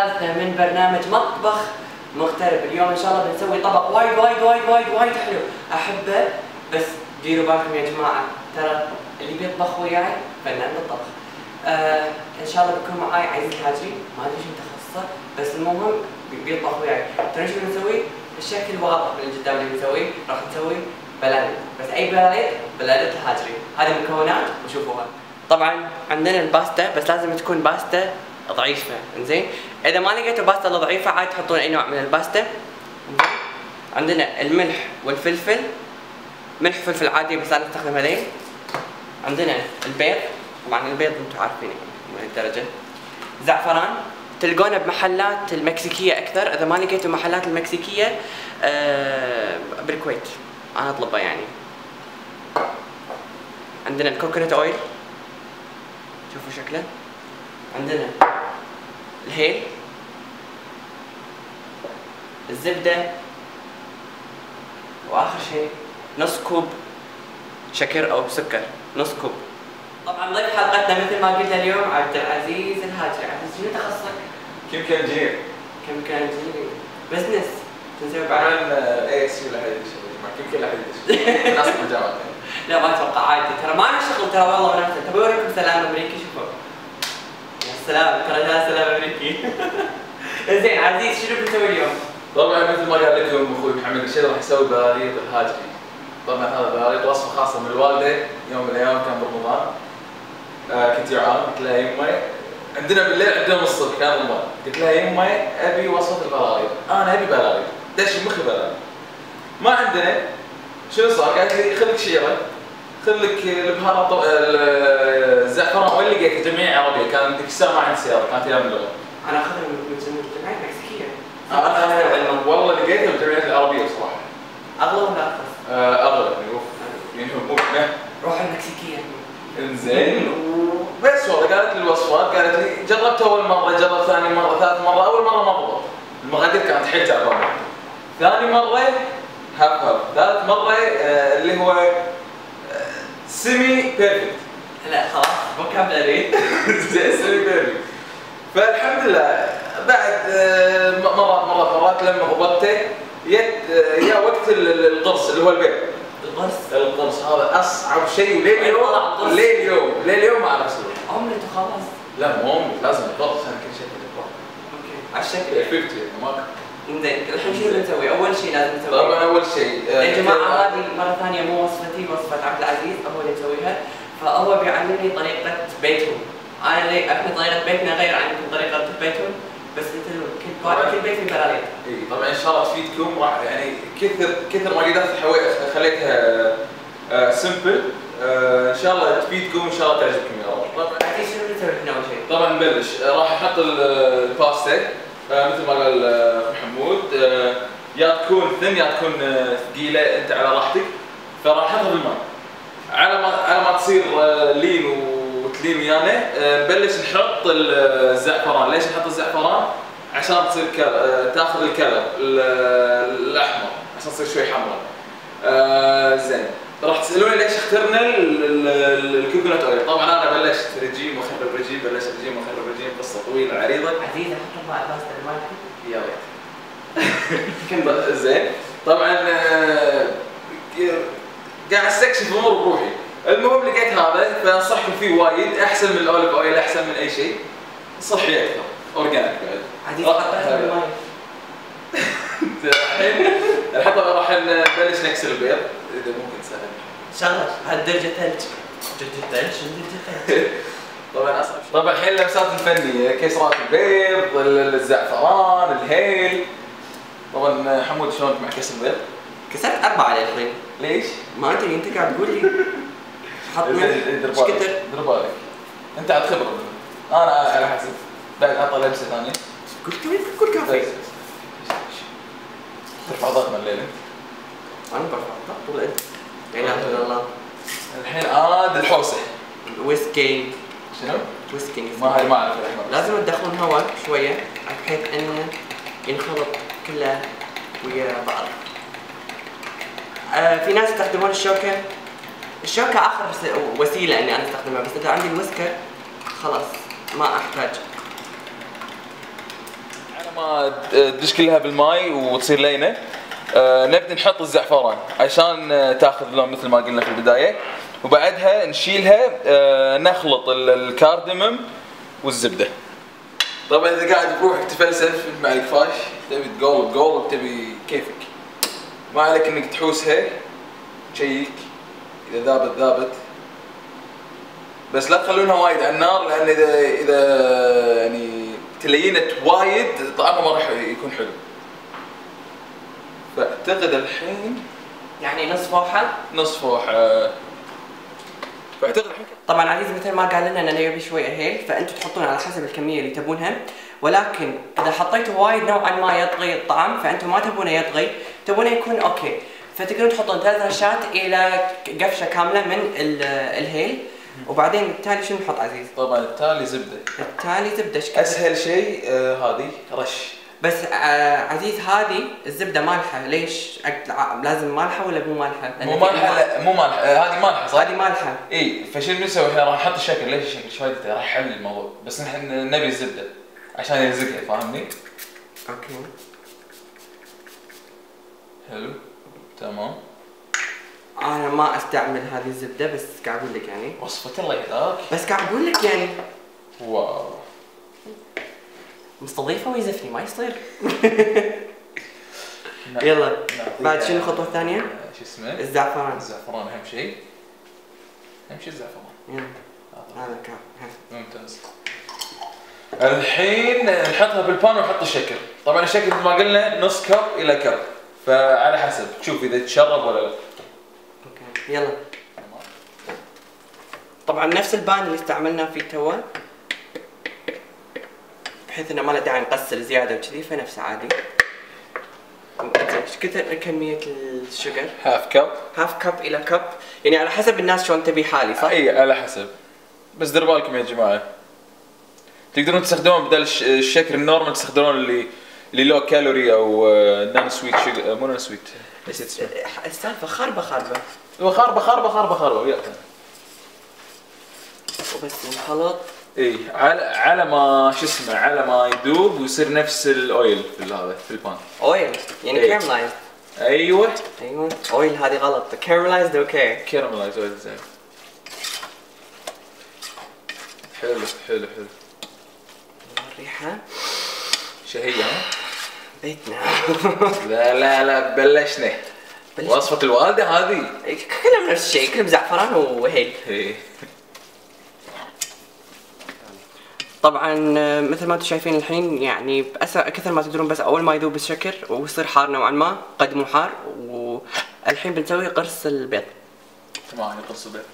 حلقاتنا من برنامج مطبخ مغترب. اليوم ان شاء الله بنسوي طبق وايد وايد وايد وايد وايد حلو احبه، بس ديروا بالكم يا جماعه، ترى اللي بيطبخ وياي فنان بالطبخ. ان شاء الله بيكون معاي عزيز الهاجري، ما ادري شو تخصصه بس المهم بيطبخ وياي. ترى شو بنسوي؟ الشكل واضح من قدام اللي بنسويه، راح نسوي بلالين، بس اي بلالين؟ بلالين الهاجري. هذه مكونات وشوفوها. طبعا عندنا الباستا، بس لازم تكون باستا ضعيفه، انزين؟ اذا ما لقيتوا باستا ضعيفه عاد تحطون اي نوع من الباستا. عندنا الملح والفلفل، ملح وفلفل عادي بس انا استخدم هذين. عندنا البيض، طبعا البيض انتم عارفين من الدرجه. زعفران تلقونه بمحلات المكسيكيه اكثر، اذا ما لقيتوا محلات المكسيكيه بالكويت انا اطلبه يعني. عندنا الكوكونات اويل، شوفوا شكله. عندنا الهيل، الزبده، واخر شيء نص كوب شكر او سكر، نص كوب. طبعا ضيف حلقتنا مثل ما قلنا اليوم عبد العزيز الهاجري. عبد العزيز شنو تخصصك؟ كيميكال انجينير. كيميكال انجينير، بزنس تنسوي بعد بعد؟ اي اس يو لحد مع كيميكال لحد ناس بالجامعه. لا ما اتوقع عادي، ترى ما نشتغل ترى والله ونفسه. تبي اوريكم سلام امريكي؟ شوفوا يا سلام، ترى جاء سلام امريكي. زين عزيز شنو بنسوي اليوم؟ طبعا مثل ما قال لكم اخوي محمد رشيد راح يسوي بلاليط الهاجري. طبعا هذا بلاليط وصفه خاصه من الوالده، يوم من الايام كان برمضان. كنت جوعان، قلت لها يمي عندنا بالليل عندنا من الصبح كان رمضان، قلت لها يمي ابي وصفه البلاليط، انا ابي بلاليط، دش مخي بلاليط. ما عندنا، شنو صار؟ قالت لي خذ لك شيره، خذ لك البهارات، الزعفران، وين لقيت جمعيه عربيه، كان ذيك الساعه ما عندي سياره، كانت ايام اللغه. انا اخذها من الجمعيه المكسيكيه. انا والله لقيتها بالجمعيات العربيه بصراحه. اغلى ولا ارخص؟ اغلى يعني مو روح المكسيكيه. انزين وبس والله قالت لي الوصفات، قالت لي جربت اول مره، جربت ثاني مره، ثالث مره، اول مره ما ضبط، المقادير كانت حيل تعبانه. ثاني مره هاف، ثالث مره اللي هو سيمي بيرفكت. لا خلاص فوكابلري. زين سيمي بيرفكت. فالحمد لله بعد مرات لما ضبطته يا وقت القرص اللي هو البيض. القرص هذا اصعب شيء، لليوم ما اعرف اسويه. اومليت وخلاص. لا مو اومليت، لازم القرص، انا كل شيء بالقرص. اوكي على الشكل 50 ماك. زين الحين شنو بنسوي؟ اول شيء لازم نسويه، طبعا اول شيء يا جماعه هذه مره ثانيه مو وصفتي، وصفه عبد العزيز هو اللي يسويها، فهو بيعلمني طريقه بيتهم. انا اللي احنا طريقه بيتنا غير عنكم طريقه بيتهم، بس مثل كل بيت في بلالين. اي طبعا ان شاء الله تفيدكم، راح يعني كثر مقادير خليتها سمبل، ان شاء الله تفيدكم، ان شاء الله تعجبكم يا رب. طبعا عزيز شنو بنسوي احنا اول شيء؟ طبعا نبلش، راح احط الباستا مثل ما قال اخو حمود، يا تكون ثن يا تكون ثقيله، انت على راحتك. فراح احطها بالماء على ما تصير لين وتلين ويانا. نبلش نحط الزعفران. ليش نحط الزعفران؟ عشان تصير تاخذ الكلر الاحمر، عشان تصير شوي حمراء. زين راح تسالوني ليش اخترنا الكوكونات اويل. طبعا انا بلشت رجيم واخرب رجيم، بلشت رجيم واخرب رجيم، قصه طويله عريضه. عزيز احط مع الباستا المالكي يا ريت. زين طبعا قاعد استكشف امور بروحي. المهم لقيت هذا، فانصحكم فيه وايد، احسن من الاوليف اويل، احسن من اي شيء، صحي اكثر، اورجانيك بعد. عزيز حطها بالماء. الحين راح نبلش نكسر البيض، اذا ممكن تساعدني. شغل هالدرجه ثلج، درجه ثلج. طبعا اصعب شيء. طبعا الحين لمسات الفنيه، كسرات البيض، الزعفران، الهيل. طبعا حمود شلونك مع كسر البيض؟ كسرت 4 للحين. ليش؟ ما ادري، انت قاعد تقول لي حط ايش كثر؟ دير بالك انت عاد خبره، انا على حسب. بعد اعطى لمسه ثانيه. قول كافي. ترفع ضغط الليل انت؟ انا برفع ضغط ولا انت؟ لا اله الا الله. الحين الحوسه. ويسكي. شنو؟ ويسكي. ما اعرف الحين. لازم تدخلون هواء شويه بحيث انه ينخلط كله ويا بعض. في ناس يستخدمون الشوكة آخر وسيلة إني أنا أستخدمها، بس إذا عندي الويسكر خلاص ما أحتاج. ما تدش كلها بالماي وتصير لينه، نبدا نحط الزعفران عشان تاخذ لون مثل ما قلنا في البدايه، وبعدها نشيلها نخلط الكاردموم والزبده. طبعا اذا قاعد بروحك تفلسف مع الكفاش تبي تقول تبي كيفك، ما عليك انك تحوسها تشيك اذا ذابت، بس لا تخلونها وايد على النار، لان اذا يعني تلينت وايد طعمها ما راح يكون حلو. فاعتقد الحين يعني نص فوحه. فاعتقد الحين طبعا عزيز مثل ما قال لنا انه يبي شويه هيل، فانتم تحطون على حسب الكميه اللي تبونها، ولكن اذا حطيتوا وايد نوعا ما يطغي الطعم، فانتم ما تبونه يطغي، تبونه يكون اوكي، فتقدرون تحطون 3 رشات الى قفشه كامله من الهيل. وبعدين التالي شنو نحط عزيز؟ طبعا التالي زبده. ايش كثر؟ اسهل شيء هذه رش. بس عزيز هذه الزبده مالحه، ليش؟ لازم مالحه ولا مو مالحه؟ مو مالحه، لا مو مالحه، هذه مالحه صح؟ هذه مالحه. اي فشنو بنسوي احنا؟ راح نحط الشكل. ليش الشكل شوي راح يحل الموضوع، بس نحن نبي الزبده عشان يلزقها، فاهمني؟ اوكي حلو تمام. انا ما استعمل هذه الزبده، بس قاعد اقول لك يعني وصفة الله يهداك، بس قاعد اقول لك يعني واو مستضيفه ويزفني ما يصير. يلا بعد شنو الخطوه الثانيه؟ شو اسمه؟ الزعفران. الزعفران اهم شيء، الزعفران. هذا كاب. ممتاز. الحين نحطها بالبان ونحط الشكر. طبعا الشكر مثل ما قلنا نص كب الى كب، فعلى حسب تشوف اذا تشرب ولا لا. اوكي يلا. طبعا نفس البان اللي استعملنا فيه توا، بحيث انه ما له داعي نقسل زياده وكذي، فنفسه عادي. ايش كثر كميه الشجر؟ هاف كب الى كب، يعني على حسب الناس شلون تبي حالي صح؟ اي على حسب، بس ديروا بالكم يا جماعه، تقدرون تستخدمون بدل الشكر النورمال تستخدمون اللي لو كالوري او نان سويت شجر، مو نان سويت، نسيت اسمه. السالفه خربه وياك وبس نخلط. اي على ما شو اسمه، على ما يذوب ويصير نفس الاويل في هذا في البان. اويل يعني كارملايز. ايوه اويل هذه غلط، كارملايزد اوكي. كارملايز اويل زين. حلو الريحه شهيه ها؟ بيتنا. لا بلشنا. وصفة الوالدة هذه كلهم نفس الشيء، كلهم زعفران وهيل. طبعا مثل ما انتم شايفين الحين يعني بأسرع كثر ما تقدرون، بس اول ما يذوب الشكر ويصير حار نوعا ما قدموا حار. والحين بنسوي قرص البيض. تمام قرص البيض.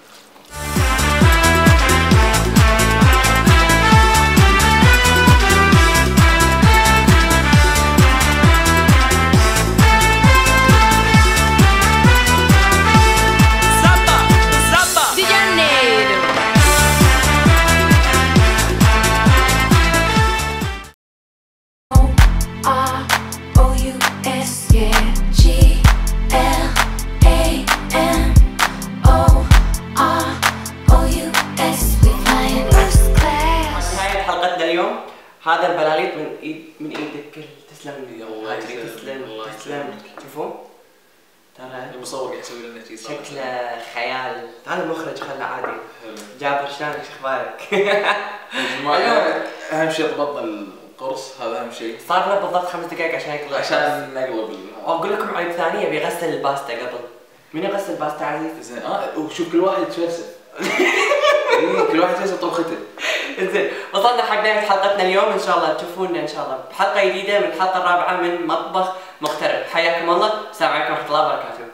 هذا البلاليط من ايدك. تسلم لي الله. تسلم. شوفوا ترى المصور قاعد يسوي لنا شيء شكله خيال. هذا المخرج خله عادي. جابر شلونك شو اخبارك؟ اهم شيء ضبطنا القرص، هذا اهم شيء. صار لنا بالضبط 5 دقائق عشان نقلب. اقول لكم عيب ثانيه، بيغسل الباستا قبل. من يغسل الباستا عزيز؟ زين وشوف كل واحد يتفلسف. كل واحد يتفلسف طبخته. زين وصلنا حق نهايه حلقتنا اليوم، ان شاء الله تشوفونا ان شاء الله بحلقه جديده من الحلقه الرابعه من مطبخ مغترب. حياكم الله، السلام عليكم ورحمه الله وبركاته.